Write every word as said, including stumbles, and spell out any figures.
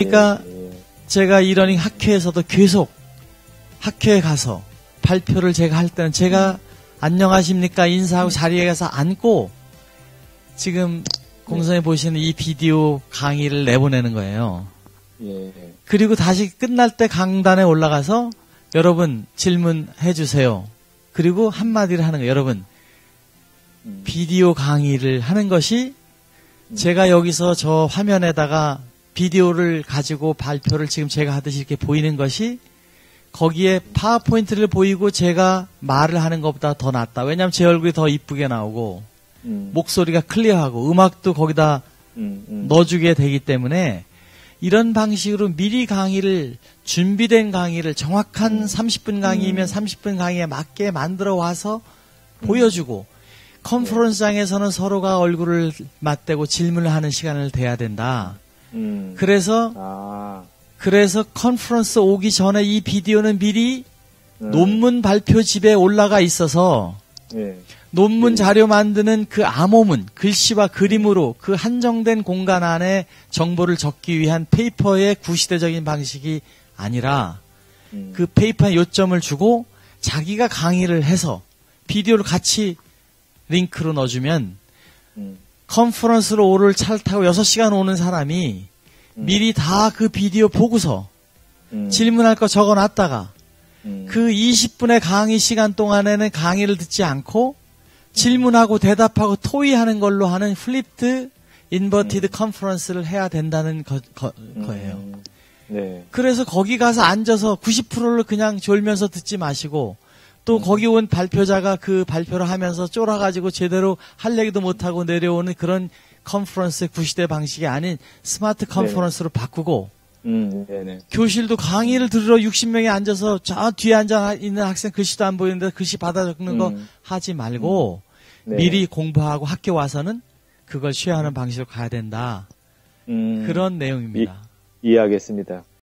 그러니까 제가 이러닝 학회에서도 계속 학회에 가서 발표를 제가 할 때는 제가 안녕하십니까 인사하고 자리에 가서 앉고 지금 공선에 보시는 이 비디오 강의를 내보내는 거예요. 예. 그리고 다시 끝날 때 강단에 올라가서 여러분 질문해 주세요. 그리고 한마디를 하는 거예요. 여러분 음. 비디오 강의를 하는 것이 음. 제가 여기서 저 화면에다가 비디오를 가지고 발표를 지금 제가 하듯이 이렇게 보이는 것이 거기에 파워포인트를 보이고 제가 말을 하는 것보다 더 낫다. 왜냐하면 제 얼굴이 더 이쁘게 나오고 음. 목소리가 클리어하고 음악도 거기다 음, 음. 넣어주게 되기 때문에 이런 방식으로 미리 강의를 준비된 강의를 정확한 음. 삼십 분 강의면 음. 삼십 분 강의에 맞게 만들어 와서 음. 보여주고 컨퍼런스장에서는 서로가 얼굴을 맞대고 질문을 하는 시간을 대야 된다. 음. 그래서 아. 그래서 컨퍼런스 오기 전에 이 비디오는 미리 음. 논문 발표집에 올라가 있어서 예. 논문 예. 자료 만드는 그 암호문, 글씨와 그림으로 그 한정된 공간 안에 정보를 적기 위한 페이퍼의 구시대적인 방식이 아니라 음. 그 페이퍼에 요점을 주고 자기가 강의를 해서 비디오를 같이 링크로 넣어주면 음. 컨퍼런스로 오를 차를 타고 여섯 시간 오는 사람이 음. 미리 다 그 비디오 보고서 음. 질문할 거 적어놨다가 음. 그 이십 분의 강의 시간 동안에는 강의를 듣지 않고 질문하고 대답하고 토의하는 걸로 하는 플립드 인버티드 음. 컨퍼런스를 해야 된다는 거, 거, 거예요. 음. 네. 그래서 거기 가서 앉아서 구십 퍼센트를 그냥 졸면서 듣지 마시고 또 음. 거기 온 발표자가 그 발표를 하면서 쫄아가지고 제대로 할 얘기도 못하고 내려오는 그런 컨퍼런스의 구시대 방식이 아닌 스마트 컨퍼런스로 네. 바꾸고 음, 네네. 교실도 강의를 들으러 육십 명이 앉아서 저 뒤에 앉아 있는 학생 글씨도 안 보이는데 글씨 받아 적는 거 음. 하지 말고 네. 미리 공부하고 학교 와서는 그걸 쉐어하는 방식으로 가야 된다. 음. 그런 내용입니다. 이, 이해하겠습니다.